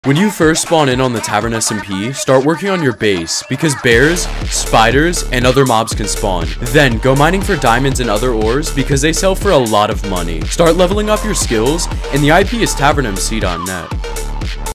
When you first spawn in on the TavernSMP, start working on your base, because bears, spiders, and other mobs can spawn. Then, go mining for diamonds and other ores, because they sell for a lot of money. Start leveling up your skills, and the IP is TavernMC.net.